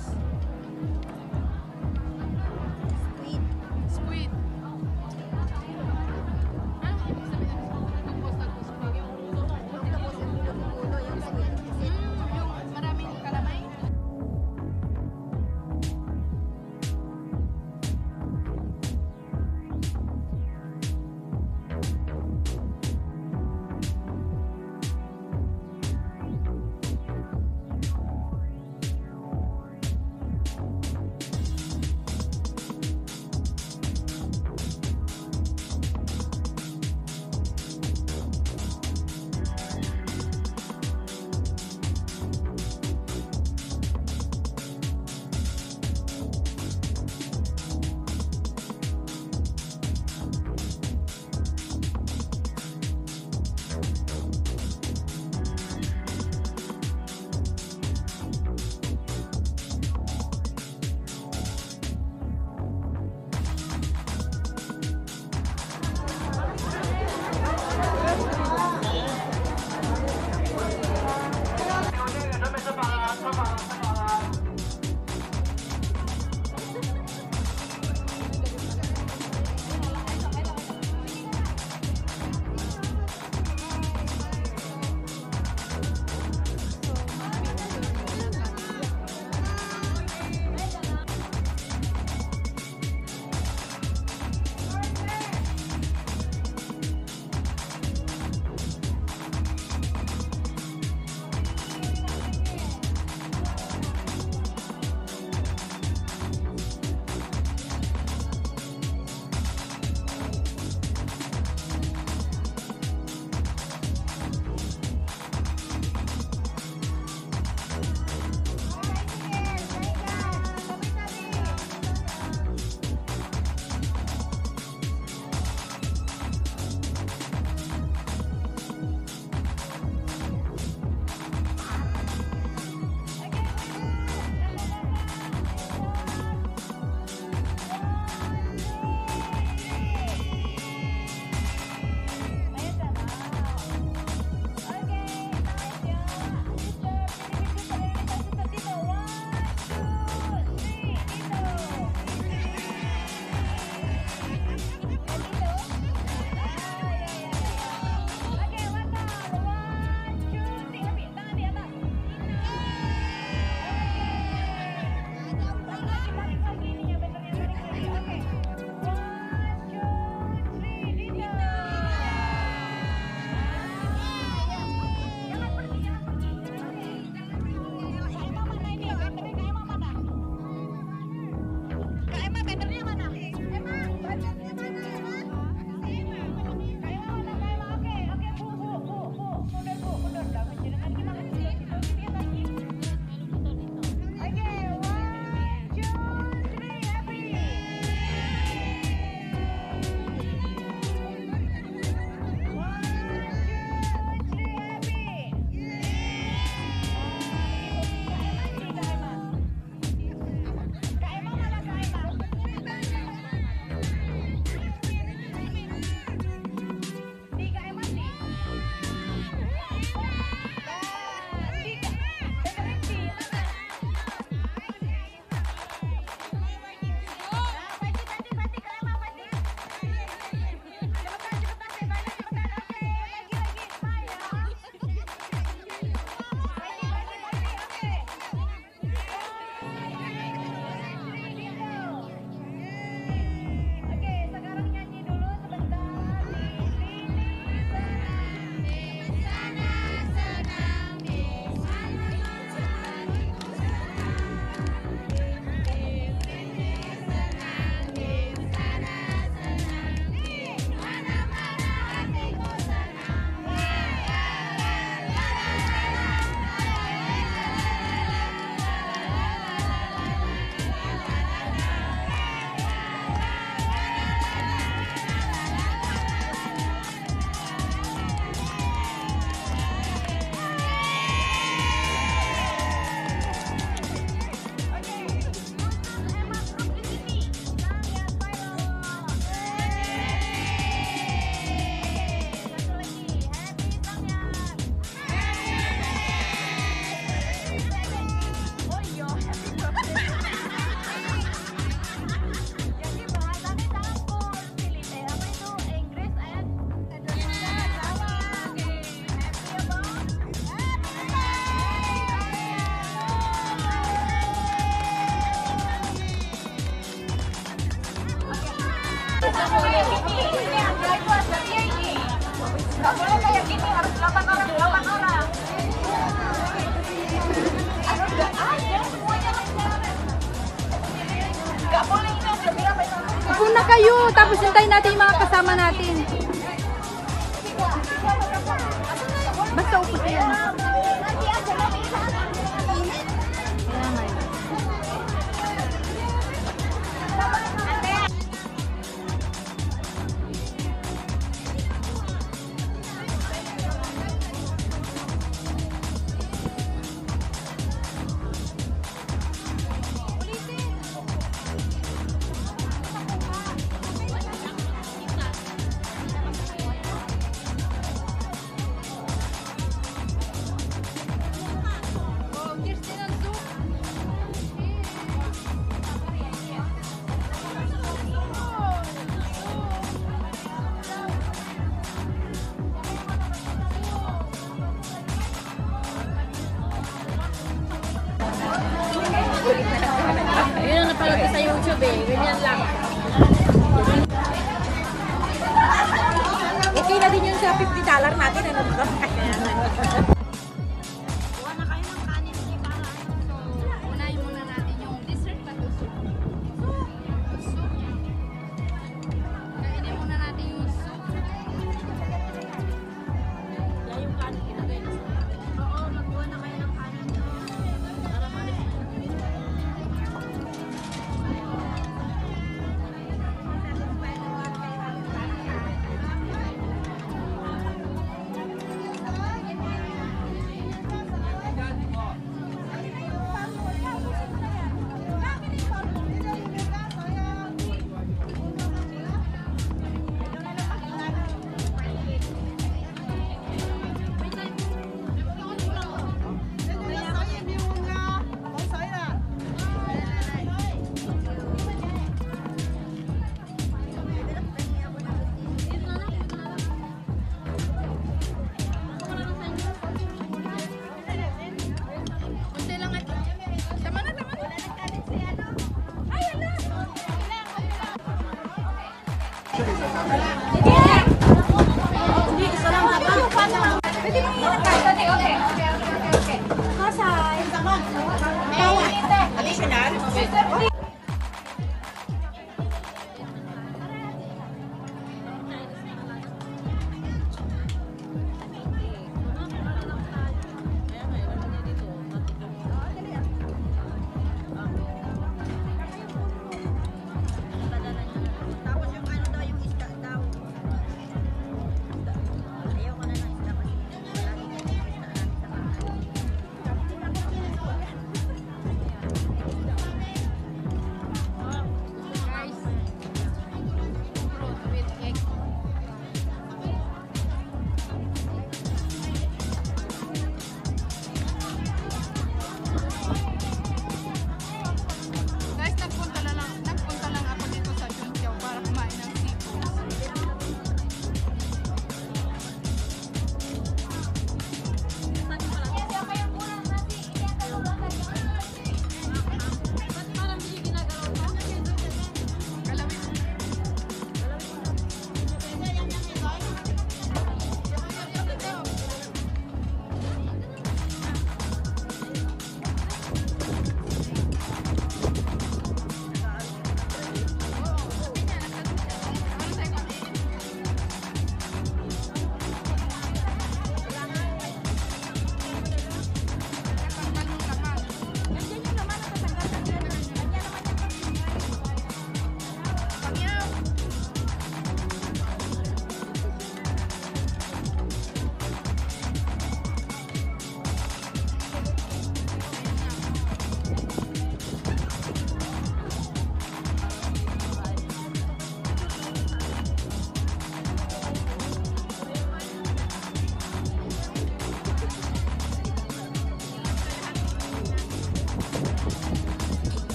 Squid. Squid. Ano ibig sabihin ng octopus na squid? Yung octopus yung dulo-dulo, yung squid. Yung maraming kalamay? Upo na kayo, tapos hintayin natin yung mga kasama natin. Basta upo sila. Yun ang napanood ko sa YouTube eh. Ganyan lang. Okay na din yun sa $50 natin. Ano ba? Kuha na kayo ng kanin. Unahin muna natin yung dessert na gusto. Soup. Kainin muna natin yung soup. Yung kanin ilagay na sa... Oo, magkuha na kayo ng kanin. Para malis. Kunti lang at... Tama na. Ay, ala! Hindi, isa lang haba. Pwede mo yung okay. Kasay. Additional? Tapos yung ano daw, yung isda daw. Ayoko na ng isda kasi lagi yung isda namin sa bahay.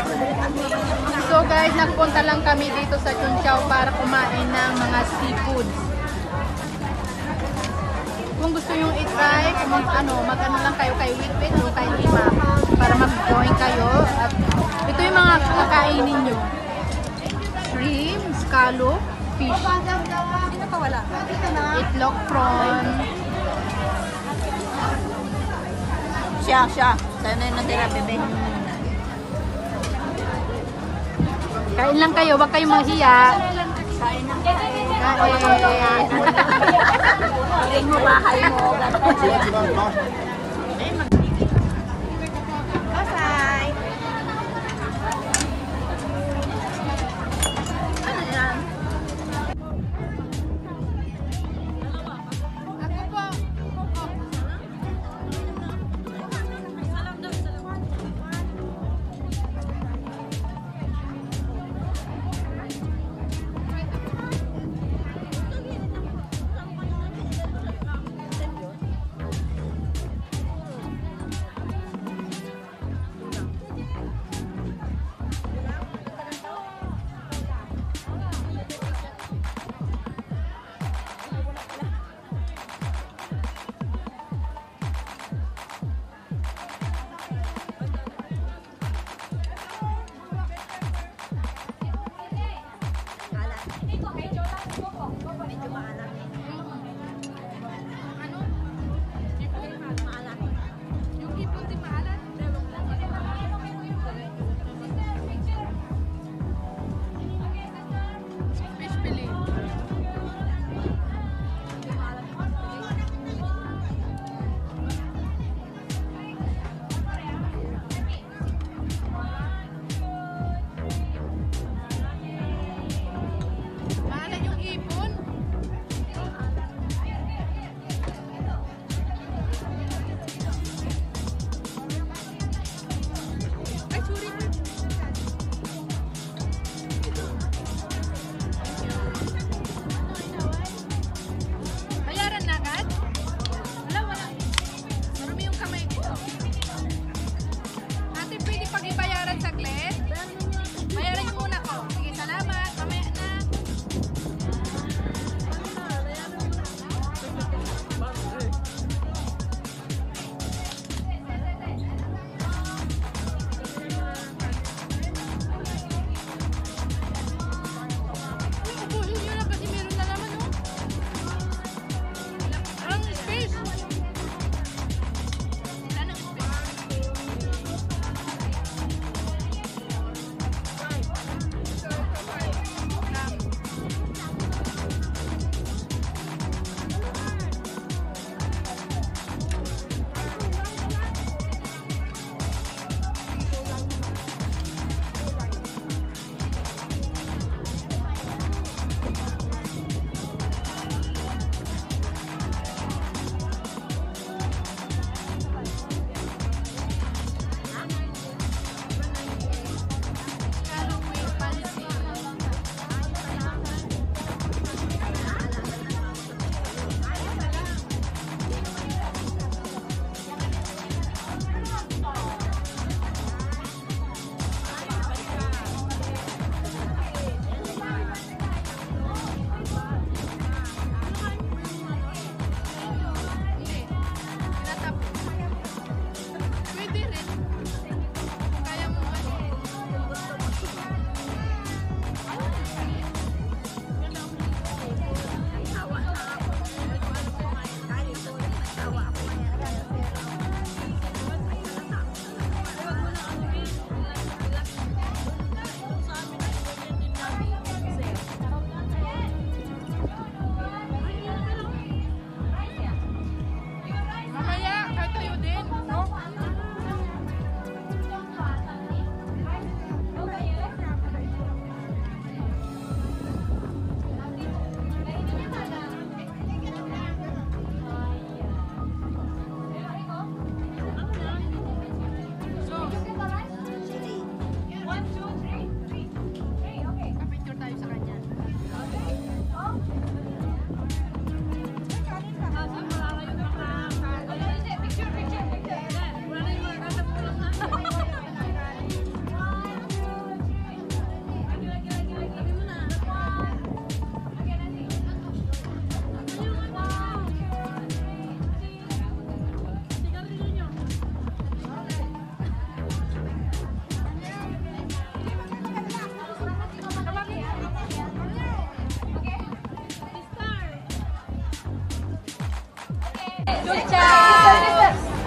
So guys, nagpunta lang kami dito sa Chunchao para kumain ng mga seafoods. Kung gusto yung i-try, mag-ano lang kayo kay Witwit o kay Lima para mag-join kayo. At ito yung mga kakainin nyo. Shrimp, scallop, fish, itlog, prawn. Siya. Sana yung natira, bebe. Kain lang kayo, wag kayong mahiya. Kain na. Kain. Kain mo, bahay mo. Bye. Ano yan? Ako po.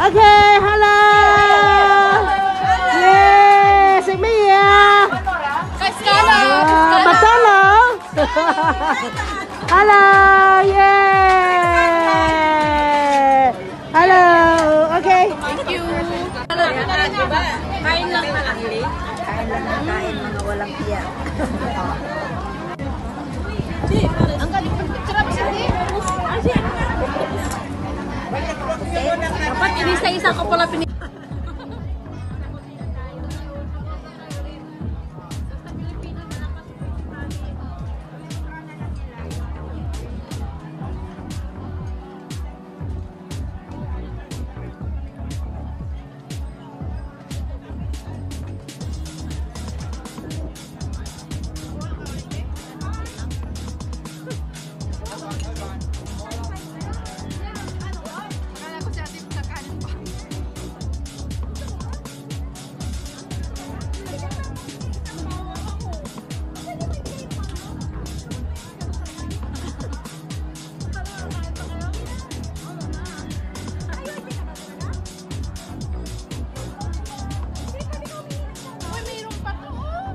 Okay, hello. Yes, it's me. Matolo. Hello. Yeah. Hello. Okay. Thank you. Kain lang na lang, Lee. Kain lang ng kain, mga walang piyak. Ang galing ng picture mo siya, di? Dapat inisa-isa ko pala pinili. Kala ko si ate kakain pa. Uy, mayroon pa to.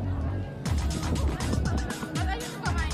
Ba't ayun ko kumain?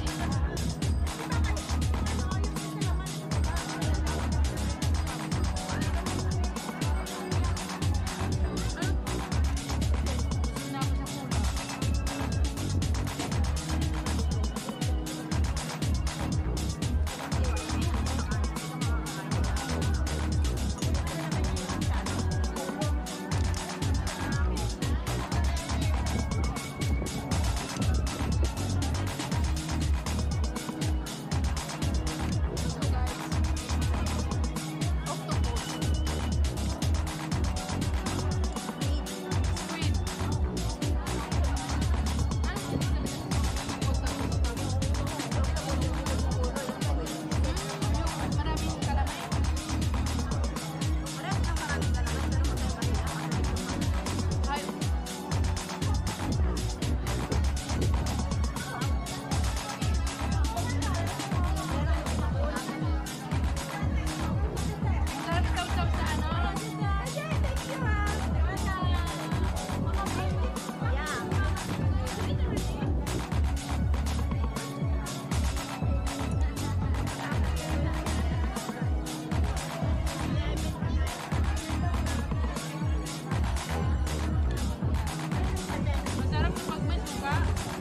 Masarap kapag may suka.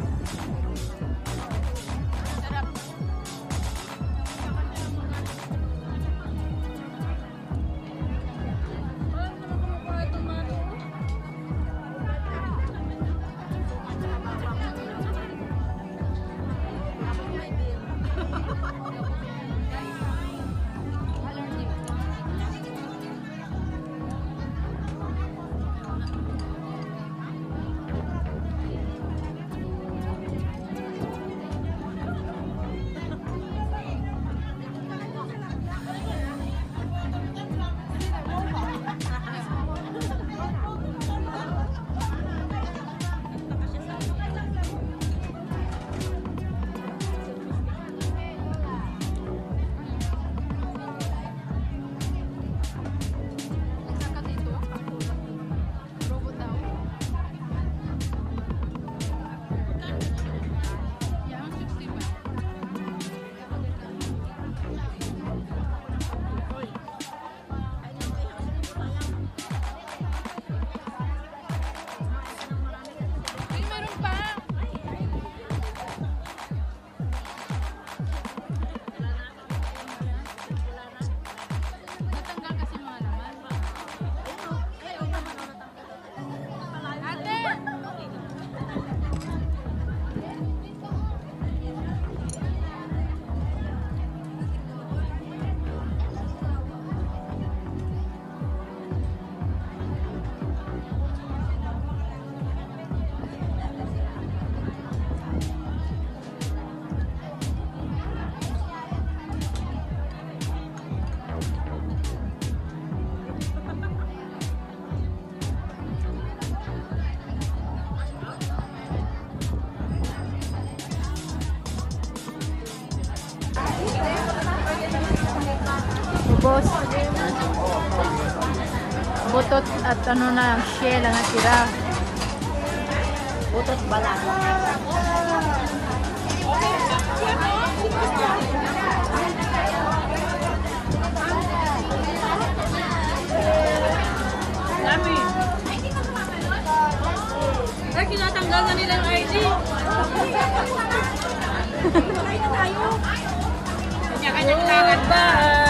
Masarap. Saka dito. Robot daw. Yan, 65. Ay, meron pa. Natanggal kasi mga laman. Ate! butot at ano na, shell ang natira. Butot balat. Dami. Kaya kinatanggal na nila yung ID. Kanya-kanya lakad ba?